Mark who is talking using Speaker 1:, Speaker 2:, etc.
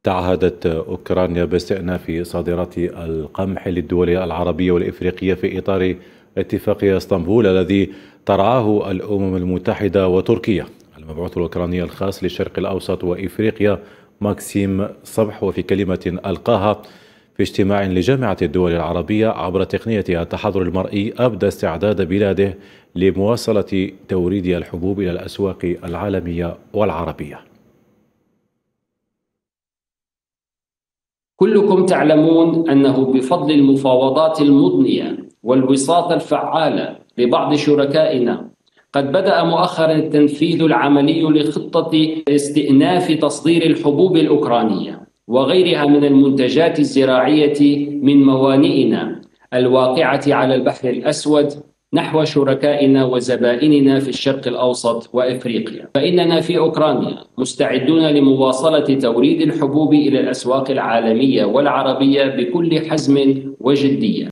Speaker 1: تعهدت أوكرانيا باستئناف صادرات القمح للدول العربية والإفريقية في إطار اتفاق اسطنبول الذي ترعاه الأمم المتحدة وتركيا. المبعوث الأوكراني الخاص للشرق الأوسط وإفريقيا ماكسيم صبح، وفي كلمة ألقاها في اجتماع لجامعة الدول العربية عبر تقنية التحضر المرئي، أبدى استعداد بلاده لمواصلة توريد الحبوب إلى الأسواق العالمية والعربية.
Speaker 2: كلكم تعلمون أنه بفضل المفاوضات المضنية والوساطة الفعالة لبعض شركائنا قد بدأ مؤخرا التنفيذ العملي لخطة استئناف تصدير الحبوب الأوكرانية وغيرها من المنتجات الزراعية من موانئنا الواقعة على البحر الأسود نحو شركائنا وزبائننا في الشرق الأوسط وإفريقيا. فإننا في أوكرانيا مستعدون لمواصلة توريد الحبوب إلى الأسواق العالمية والعربية بكل حزم وجدية.